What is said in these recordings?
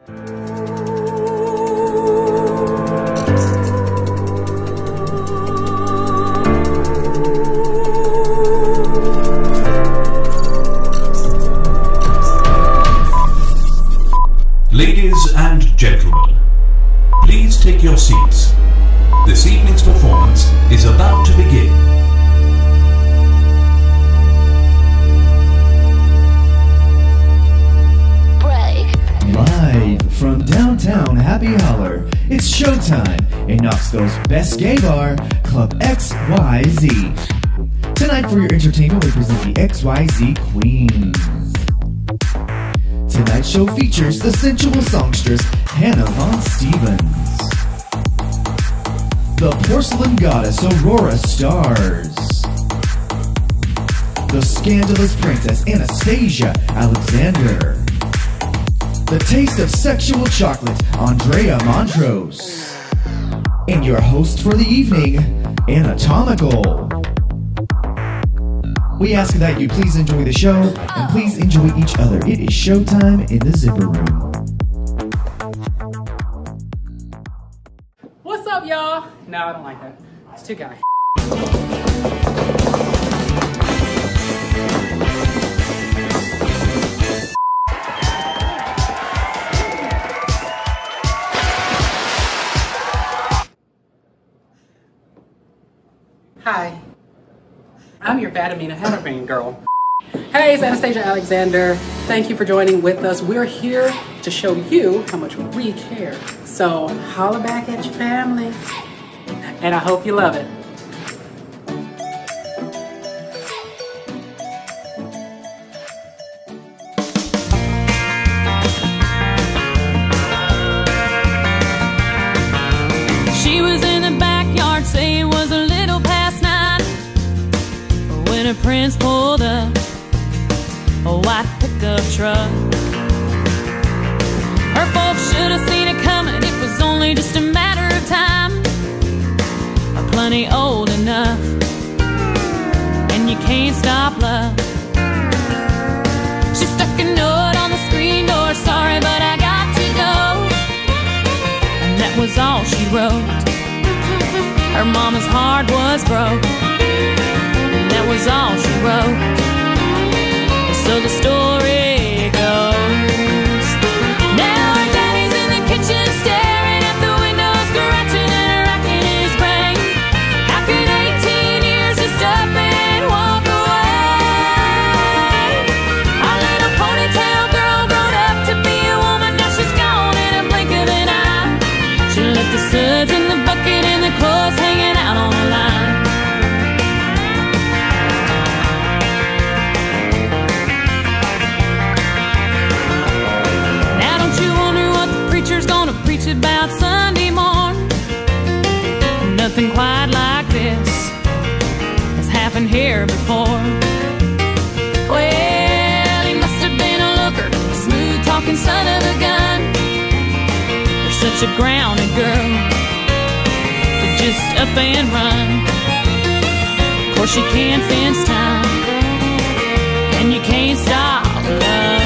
Ladies and gentlemen, please take your seats. This evening's performance is about to begin. Live from downtown Happy Holler, it's showtime in Knoxville's best gay bar, Club XYZ. Tonight for your entertainment, we present the XYZ Queens. Tonight's show features the sensual songstress Hannah Von Stevens, the porcelain goddess Aurora Stars, the scandalous princess Anastasia Alexander, the taste of sexual chocolate Andrea Montrose, and your host for the evening, Anatomical. We ask that you please enjoy the show, and please enjoy each other. It is showtime in the Zipper Room. What's up, y'all? No, I don't like that. It's too guy. Hi. I'm your bad aminoheterogen girl. Hey, it's Anastasia Alexander. Thank you for joining with us. We're here to show you how much we care. So holla back at your family, and I hope you love it. She was in the backyard, say it was a little past 9 when her prince pulled up a white pickup truck. Her folks should have seen it coming, it was only just a matter of time. Plenty old enough, and you can't stop love. She stuck a note on the screen door, sorry but I got to go. And that was all she wrote. Her mama's heart was broke, and that was all she wrote. So the story goes, now her daddy's in the kitchen staring at the window, scratching and racking his brain. How could 18 years just up and walk away? Our little ponytail girl grown up to be a woman, now she's gone in a blink of an eye. She left the suds in the bucket and the clothes hanging out on the line. Gonna preach about Sunday morn. Nothing quite like this has happened here before. Well, he must have been a looker, a smooth talking son of a gun. You're such a grounded girl to just up and run. Of course you can't fence time, and you can't stop love.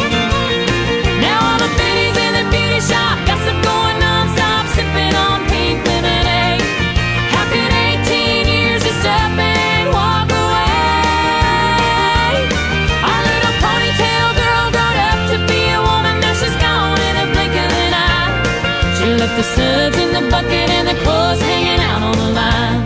Shop, gossip going non-stop, sipping on pink lemonade. How could 18 years just up and walk away? Our little ponytail girl grown up to be a woman, now she's gone in a blink of an eye. She left the suds in the bucket and the clothes hanging out on the line.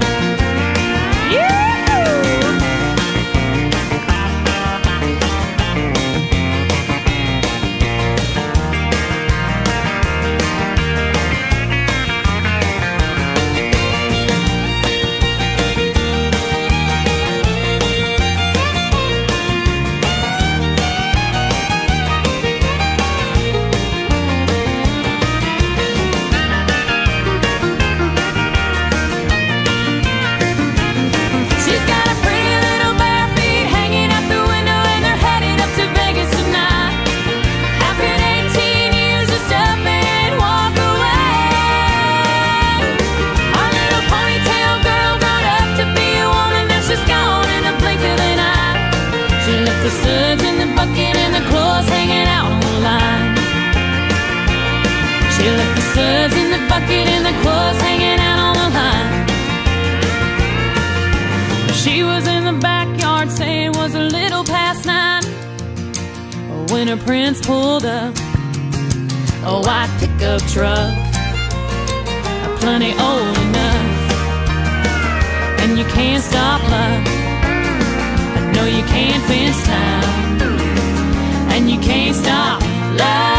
She left the suds in the bucket and the clothes hanging out on the line. She was in the backyard saying it was a little past 9 when her prince pulled up. A white pickup truck, plenty old enough. And you can't stop love, no, you can't fence time, and you can't stop love.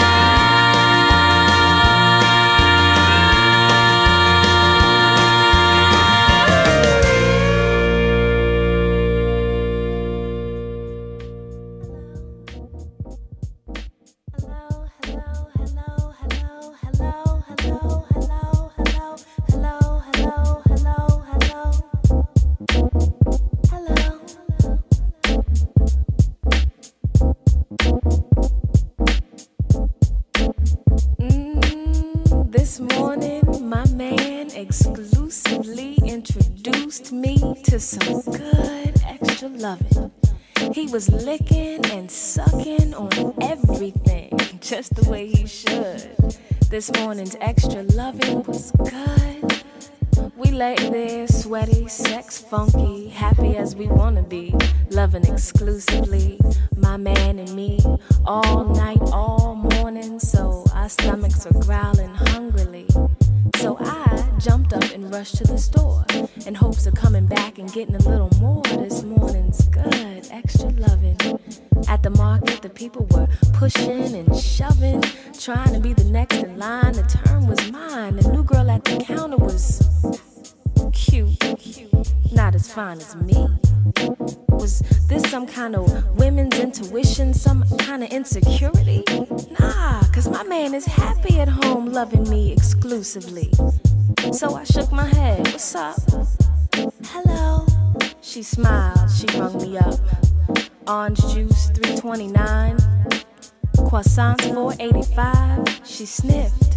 This morning, my man exclusively introduced me to some good extra loving. He was licking and sucking on everything, just the way he should. This morning's extra loving was good. We lay there, sweaty, sex funky, happy as we wanna be, loving exclusively, my man and me, all night, all morning, so our stomachs were growling hungrily. So I jumped up and rushed to the store in hopes of coming back and getting a little more. This morning's good, extra loving. At the market, the people were pushing and shoving, trying to be the next in line. The turn was mine. The new girl at the counter was cute, not as fine as me. Was this some kind of women's intuition, some kind of insecurity? Nah, cause my man is happy at home loving me exclusively. So I shook my head, what's up? Hello. She smiled, she rung me up. Orange juice, $3.29. Croissants, $4.85. She sniffed.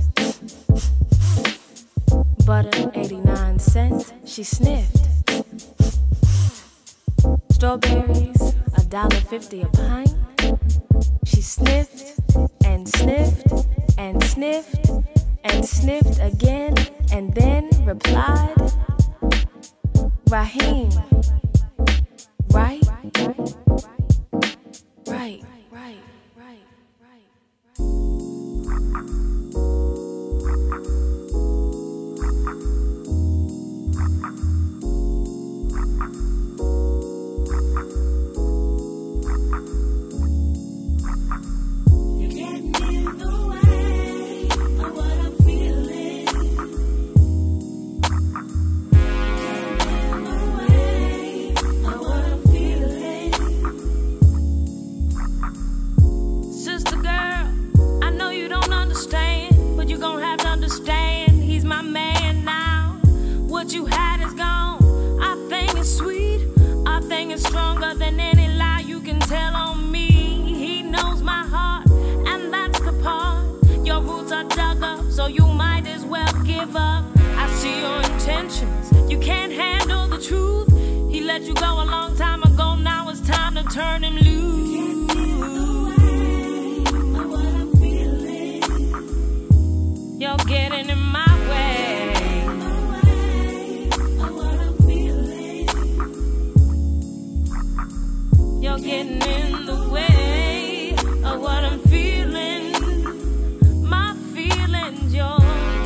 Butter, 89 cents. She sniffed. Strawberries, $1.50 a pint. She sniffed and sniffed and sniffed and sniffed again, and then replied, Raheem, right? Right. You go a long time ago, now it's time to turn him loose. You can't get away of what I'm feeling. You're getting in my way of what I'm feeling. You're getting in the way of what I'm feeling. My feelings, you're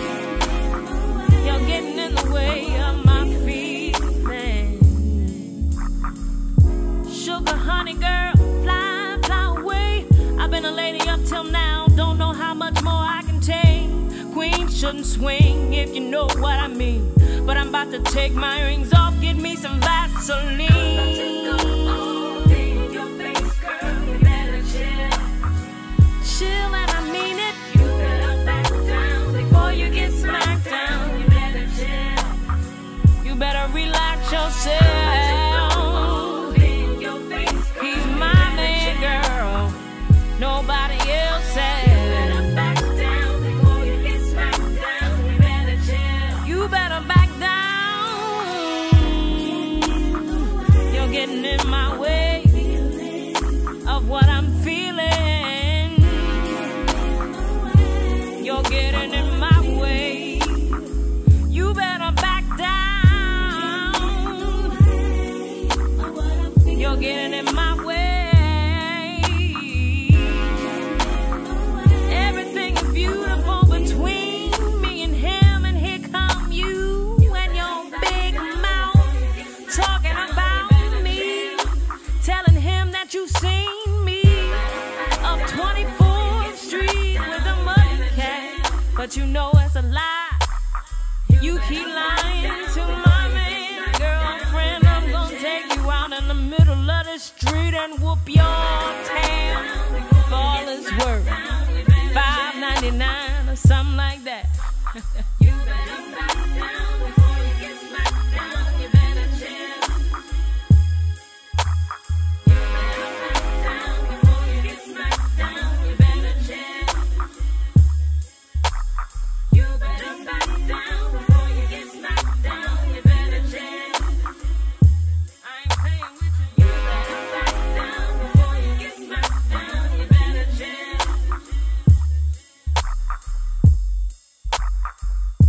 getting in the way of my feelings. Sugar honey girl, fly, fly away. I've been a lady up till now, don't know how much more I can take. Queen shouldn't swing, if you know what I mean. But I'm about to take my rings off, get me some Vaseline. Your face, girl, you better chill. Chill and I mean it. You better back down before you get smacked down. You better chill. You better relax yourself. Nobody else has. You better back down before you get smacked down. You better chill. You better back down. You're getting in my way. but you know it's a lie. You keep lying to my man, girlfriend. I'm gonna take you out in the middle of the street and whoop your tail for all it's worth. $5.99 or something like that. You better back down before you get smacked down. You better chill. You better back down before you get smacked down. You better chill. You better back down before you get smacked down. You better chill. I ain't playing with you. You better back down before you get smacked down. You better chill.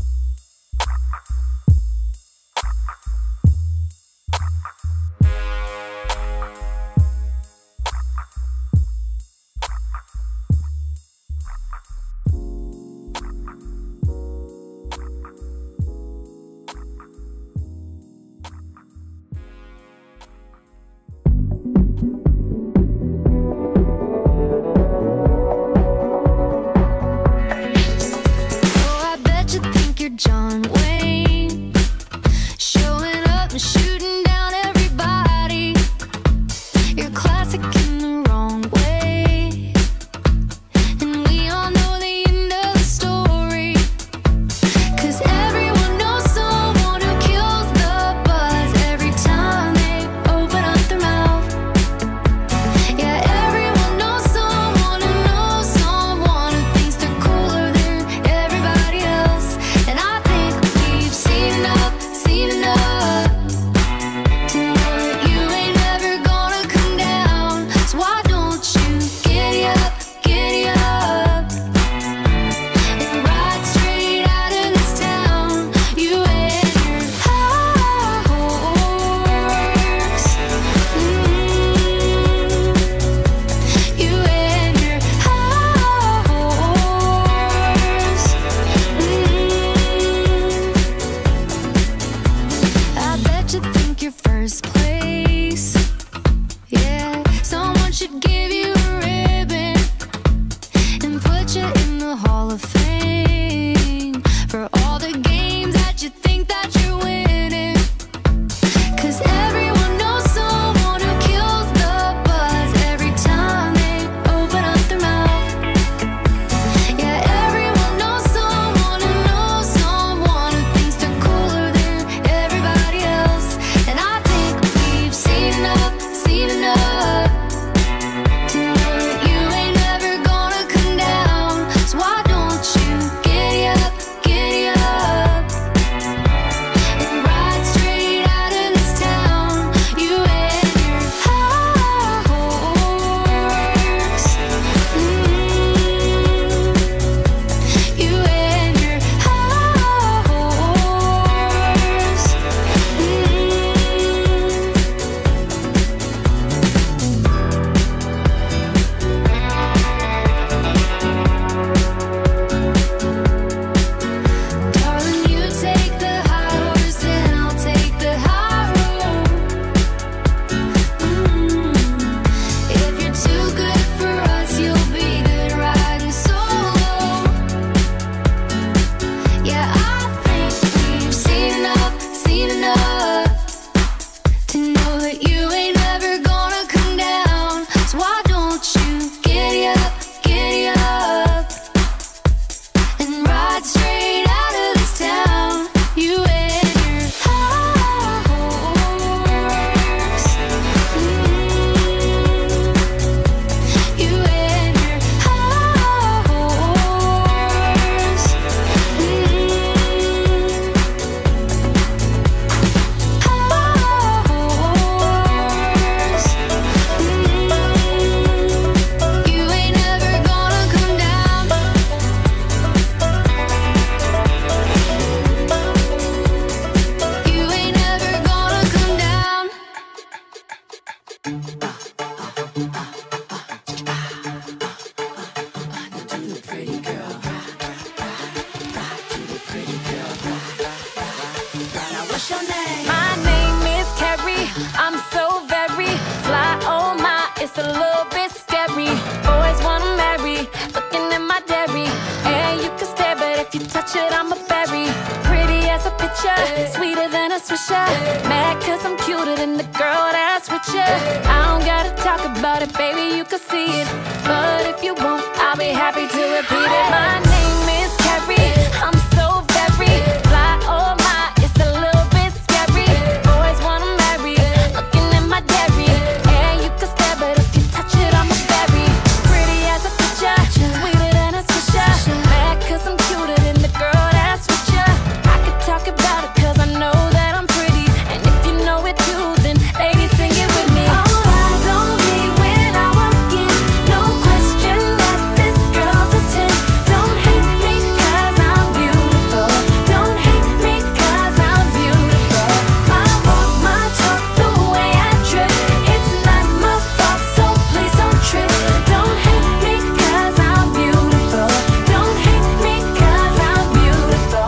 touch it, I'm a berry. Pretty as a picture, sweeter than a swisher. Mad cause I'm cuter than the girl that's with you. I don't gotta talk about it, baby, you can see it. But if you won't, I'll be happy to repeat it. My name is Carrie, I'm so very fly, oh my, it's a little bit scary. Boys wanna marry, looking at my dairy. And you can stare, but if you touch it, I'm a berry. Pretty as a picture, sweeter than a swisher. Mad cause I'm cuter than the girl that's with you. I could talk about it cause I know that I'm pretty. And if you know it too, then ladies sing it with me. All eyes on me when I walk in, no question that this girl's a 10. Don't hate me cause I'm beautiful. Don't hate me cause I'm beautiful. My walk, my talk, the way I trip, it's not my fault, so please don't trip. Don't hate me cause I'm beautiful. Don't hate me cause I'm beautiful.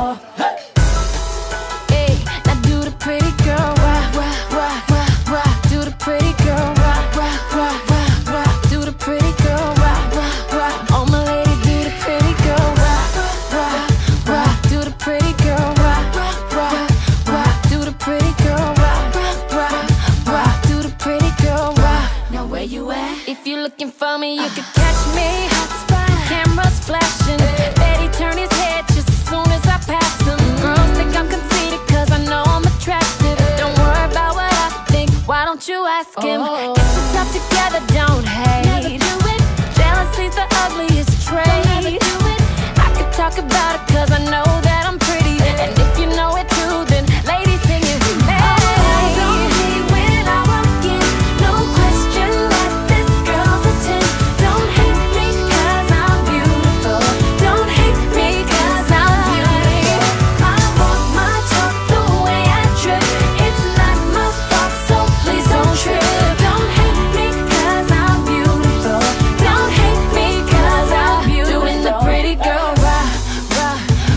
Hey, now do the pretty girl rock, rock, rock, rock, rock. Do the pretty girl rock, rock, rock, rock, rock. Do the pretty girl rock, rock, rock. All my ladies do the pretty girl rock, rock, rock. Do the pretty girl rock, rock, rock. Do the pretty girl rock, rock, rock. Do the pretty girl rock. Now where you at? If you're looking for me, you can catch me. Cameras flashing, Betty turn his head just as soon as I pass him. Girls think I'm conceited cause I know I'm attractive. Don't worry about what I think, why don't you ask him? Get yourself together, don't hate. Never do it. Jealousy's the ugliest trait. Never do it. I could talk about it cause I know that I'm pretty. And if you know it too, then ladies sing it with me. Eyes on me when I walk in, no question that this girl's a 10. Don't hate me cause I'm beautiful. Don't hate me cause I'm beautiful. My walk, my talk, the way I trip, it's not my fault, so please don't trip. Don't hate me cause I'm beautiful. Don't hate me cause I'm beautiful. Doing the pretty girl rock, rock,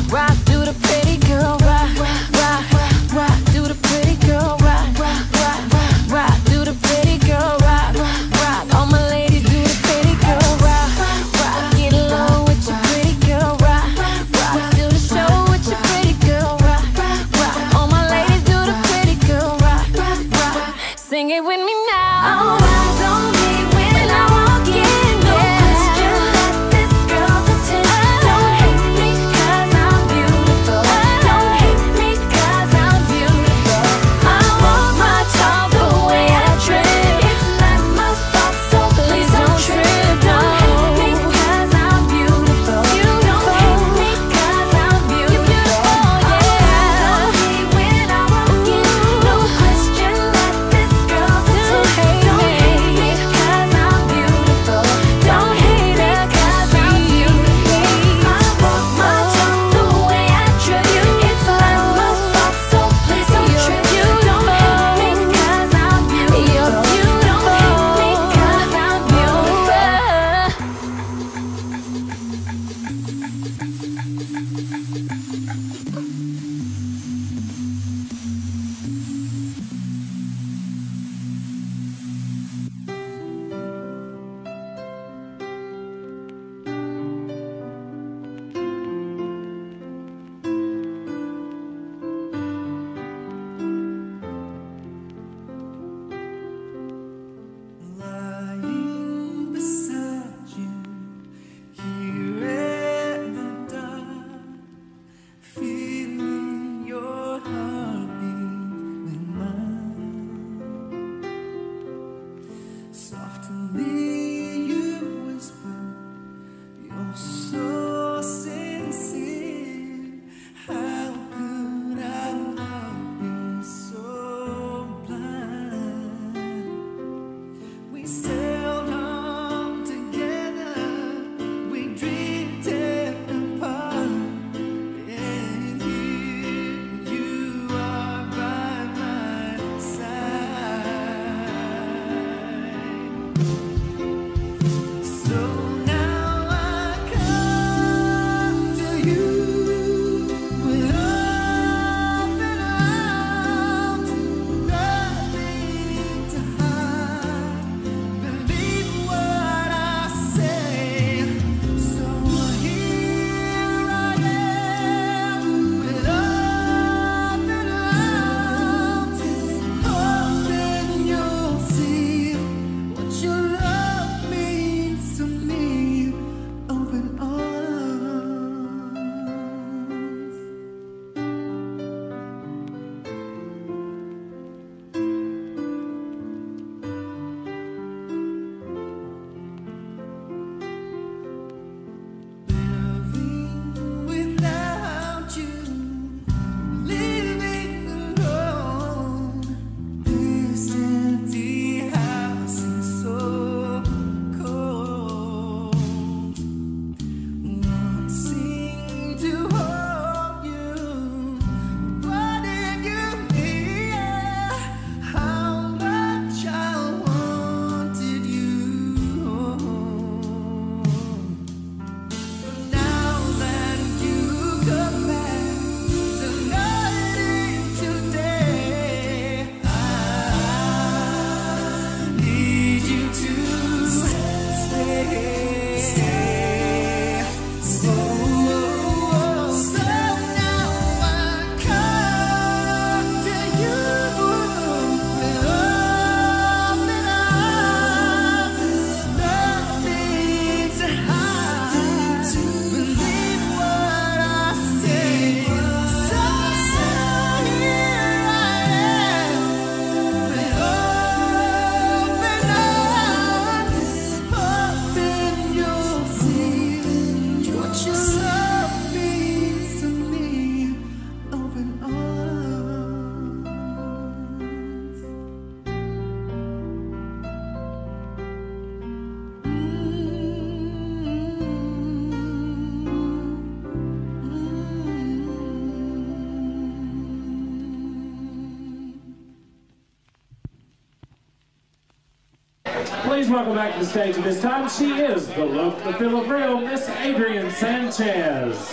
Please welcome back to the stage at this time. She is the look, the feel of real, Miss Adrienne Sanchez.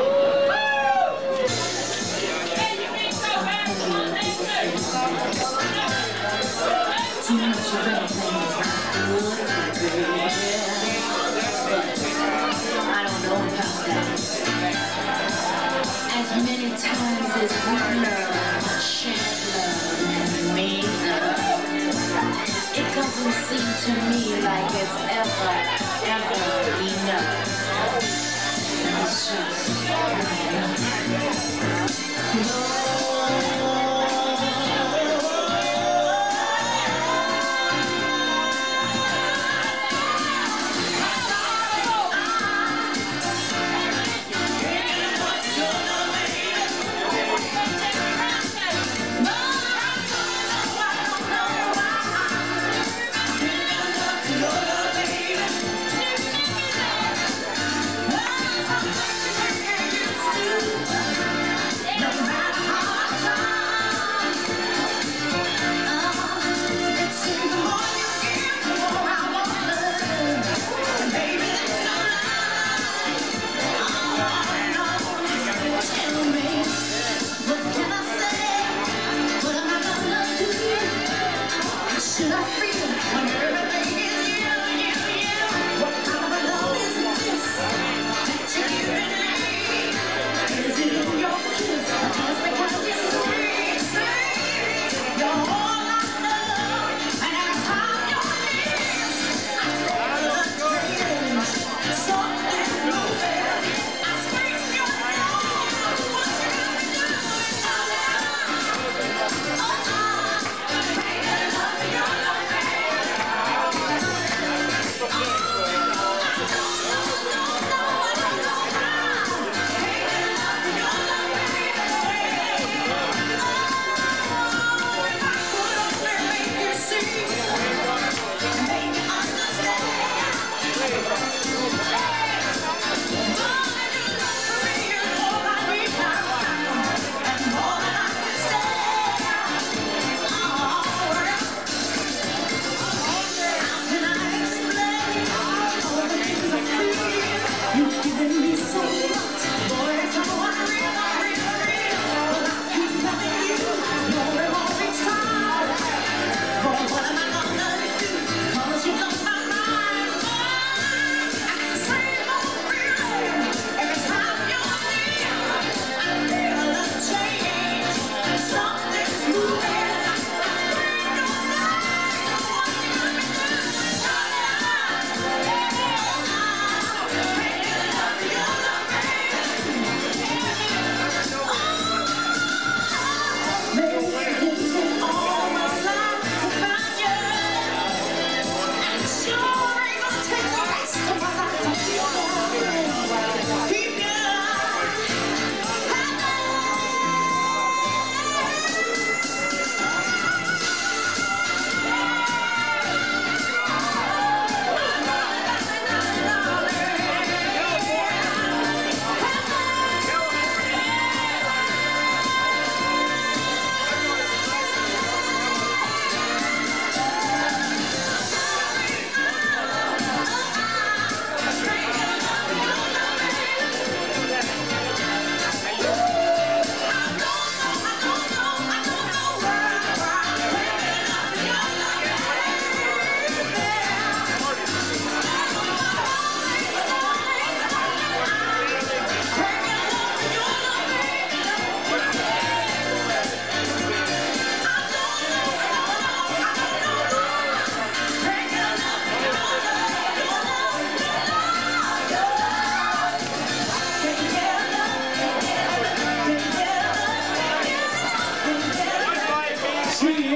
As many times as we love, share love, and make love, it doesn't seem to me like it's ever enough. It's just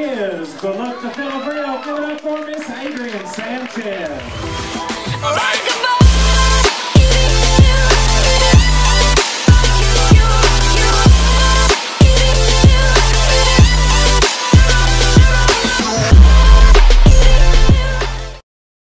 the look, the feel of real. Give it up for Miss Adrienne Sanchez. All right.